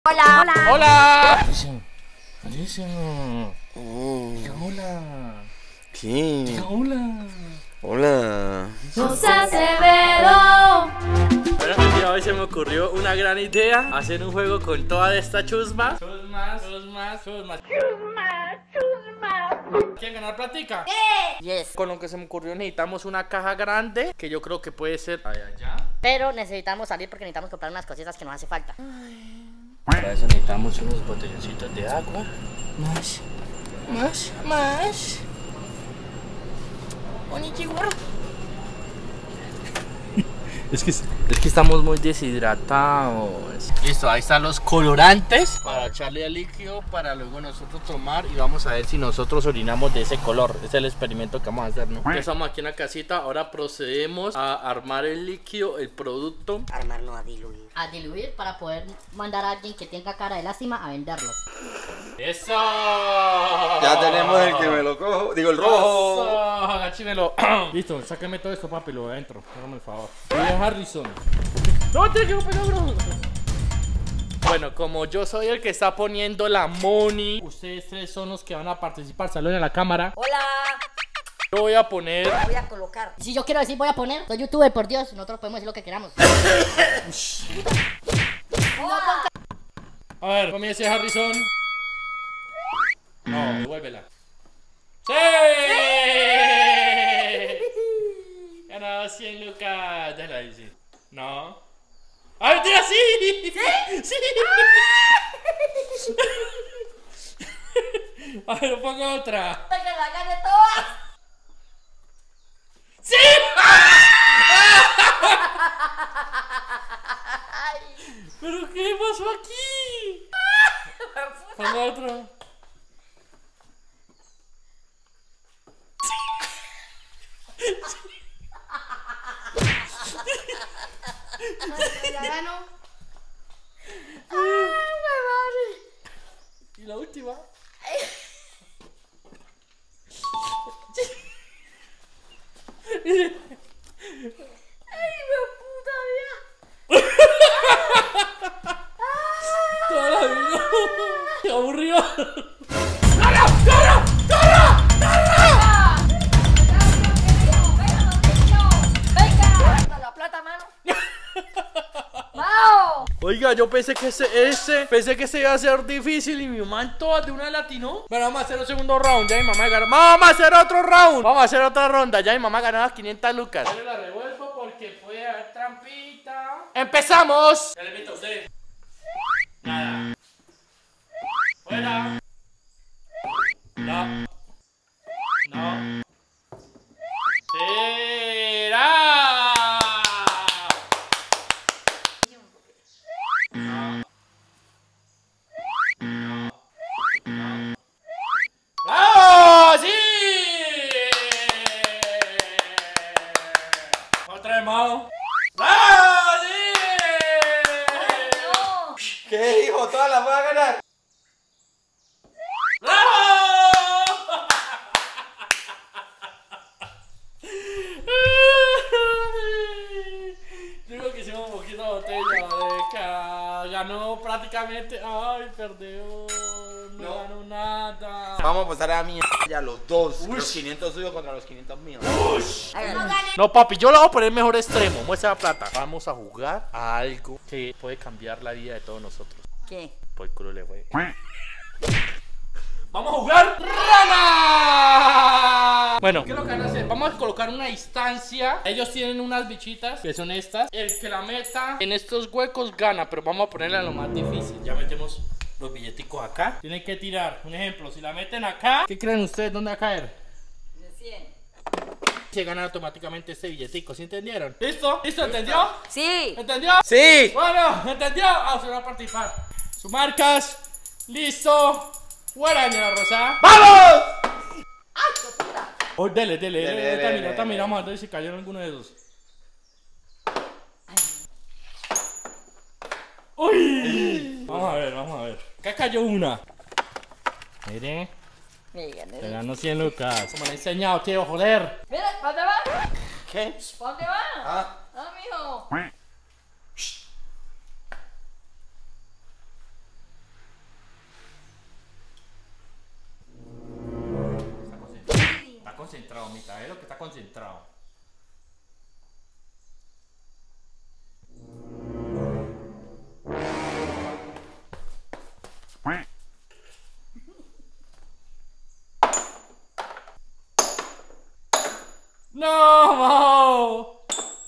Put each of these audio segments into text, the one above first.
Hola. Hola. ¡Hola! Alicia. Hola. ¿Qué? Hola. Hola. José Acevedo. Bueno, el día de hoy se me ocurrió una gran idea: hacer un juego con toda esta chusma. Chusmas. ¿Quieren ganar platica? Yes. Con lo que se me ocurrió necesitamos una caja grande, que yo creo que puede ser allá. Pero necesitamos salir porque necesitamos comprar unas cositas que nos hace falta. Para eso necesitamos unos botelloncitos de agua. Más. Es que estamos muy deshidratados. Listo, ahí están los colorantes para echarle al líquido para luego nosotros tomar y vamos a ver si nosotros orinamos de ese color. Es el experimento que vamos a hacer, ¿no? Estamos aquí en la casita, ahora procedemos a armar el líquido, el producto. Armar, no a diluir. A diluir para poder mandar a alguien que tenga cara de lástima a venderlo. ¡Eso! Ya tenemos el que me lo cojo. Digo, el rojo. ¡Eso! Agachímelo. Listo, sáqueme todo esto, papi, lo adentro. Hágame el favor. Oye, Harrison. ¡No, te quedo peligro! Bueno, como yo soy el que está poniendo la money, ustedes tres son los que van a participar. Saluden a la cámara. Hola. Yo voy a poner. Voy a colocar. Si yo quiero decir voy a poner, soy youtuber, por Dios. Nosotros podemos decir lo que queramos. A ver, comience, Harrison. No, devuélvela. ¡Sí! Ganado 100 lucas. Déjala ahí, sí. No. ¡Ah, mentira, sí! ¡Sí! A ver, pongo otra. ¡Que la gane todas! ¡Sí! ¿Pero qué pasó aquí? Pongo otro. Ya ganó. Y la última. ¡Ay, me puta vida! Toda la vida. ¡Qué aburrido! ¡Venga! ¡La plata, mano! ¡Vamos! Oiga, yo pensé que pensé que iba a ser difícil y mi man todas de una latinó. Pero vamos a hacer un segundo round, ya mi mamá ganó. Vamos a hacer otro round. Vamos a hacer otra ronda, ya mi mamá ganó las 500 lucas. Yo la revuelvo porque puede haber trampita. ¡Empezamos! ¿Qué le invito a usted? Nada. Fuera. No. No. ¡Será! ¡Bravo! ¡Sí! Otra vez más. ¡Bravo! ¡Sí! ¿Qué, hijo? Todas las voy a ganar. ¡Bravo! Digo que hicimos un poquito de botella de ganó prácticamente. ¡Ay, perdió! No ganó nada. Vamos a pasar a mí ya los dos. Los 500 suyos contra los 500 míos. No, papi, yo lo voy a poner mejor extremo. Muestra la plata. Vamos a jugar a algo que puede cambiar la vida de todos nosotros. ¿Qué? Por el culo le fue. ¡Vamos a jugar rana! Bueno, ¿qué es lo que van a hacer? Vamos a colocar una distancia. Ellos tienen unas bichitas que son estas. El que la meta en estos huecos gana, pero vamos a ponerla lo más difícil. Ya metemos los billeticos acá. Tienen que tirar. Un ejemplo, si la meten acá, ¿qué creen ustedes? ¿Dónde va a caer? De 100. Se gana automáticamente este billetico, ¿sí entendieron? ¿Listo? ¿Listo? ¿Entendió? Sí. ¿Entendió? Sí. Bueno, ¿entendió? Vamos a participar. Sus marcas. Listo. Fuera, señora Rosa. ¡Vamos! ¡Ay, qué puta! Oh, dele. Dele. Vamos a ver si cayeron alguno de esos. ¡Uy! Vamos a ver. Acá cayó una. Mire. Me gané. Te ganó 100 lucas. Como le he enseñado, tío, joder. Mira, ¿para dónde va? ¿Qué? ¿Para dónde va? Ah. Ah, mijo. mamita, es lo que está concentrado. ¡No, Mao!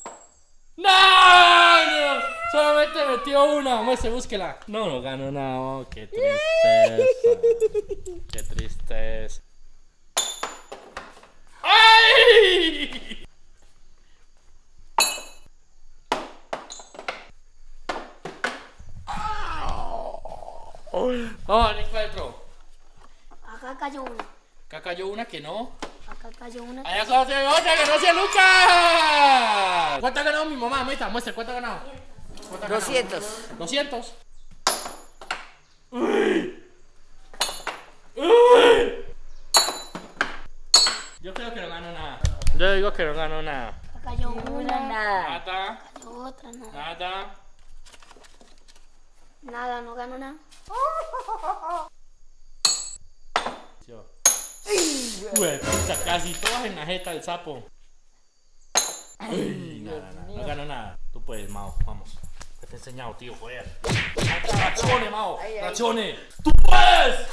¡No! Solamente metió una. Muestre, búsquela. No ganó nada, Mao. Qué tristeza. Qué tristeza. ¡Ay! Vamos, encuentro. Acá cayó una. Acá cayó una que no. Acá cayó una. Allá solo se ve otra que no sea Lucas. ¿Cuánto ha ganado mi mamá? Muestra, ¿cuánto ha ganado? 200. 200. ¡Uy! ¡Uy! Yo creo que no gano nada. Yo digo que no gano nada. Acá cayó una. Nada. Nada. Cayó otra, nada. Nada. Nada, no ganó nada. Uy, puta, casi todas en la jeta del sapo. Uy, nada. No gano nada. Tú puedes, Mao, vamos. Te he enseñado, tío, joder. Racione, Mao. Racione. ¡Tú puedes!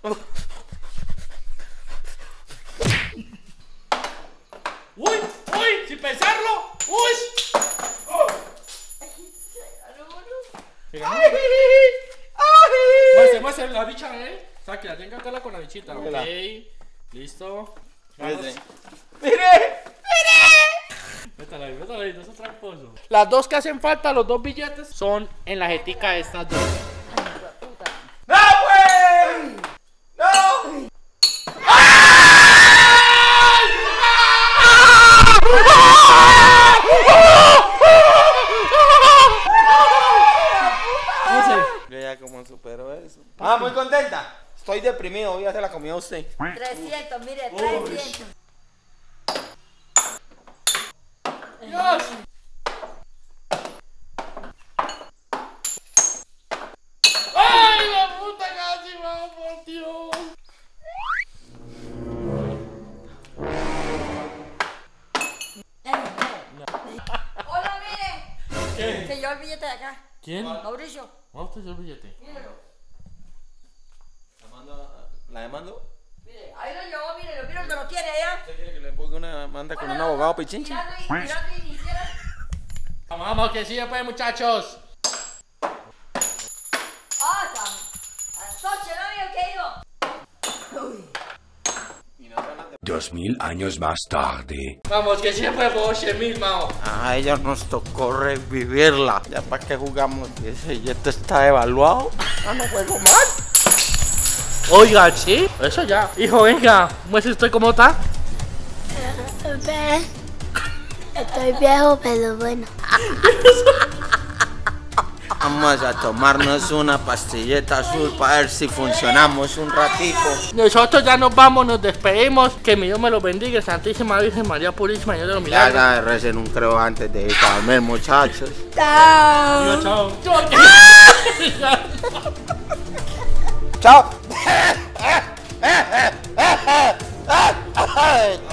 ¡Uy! ¡Uy! ¡Sin pensarlo! ¡Uy! Muestra la bicha, Sáquela, tenga que con la bichita. Ok, listo. Mire. Métala ahí, no es tramposo. Las dos que hacen falta, los dos billetes, son en la jetica de estas dos. ¡No, güey! ¡No! Yo ya como supero eso. Ah, muy contenta. Estoy deprimido, voy a hacer la comida a usted. 300, mire, 300. ¡Dios! ¡Ay, la puta casi, vamos, por Dios! Hola, mire. ¿Qué? Se llevó el billete de acá. ¿Quién? Mauricio. Vamos a hacer el billete. Míralo. ¿La demando? Mire, ahí lo llevó, mire, mira donde lo tiene allá. ¿Usted quiere que le ponga una manda con un abogado pichinche? Mirando y hiciera. Vamos, que sí, pues, muchachos. Ah, Soche, ¿no vio que iba? 2000 años más tarde. Vamos, que siempre fue 8000, Mao. A ella nos tocó revivirla. Ya para qué jugamos, ese billete está evaluado. Ah, no juego más. Oiga, ¿sí? Eso ya. Hijo, venga, muestre usted cómo está. Estoy viejo, pero bueno. Vamos a tomarnos una pastilleta azul para ver si funcionamos un ratico. Nosotros ya nos vamos, nos despedimos. Que mi Dios me los bendiga, Santísima Virgen María Purísima, Dios de los Ya milagros. recen un creo antes de ir a dormir, muchachos. Chao. Chao. Chao.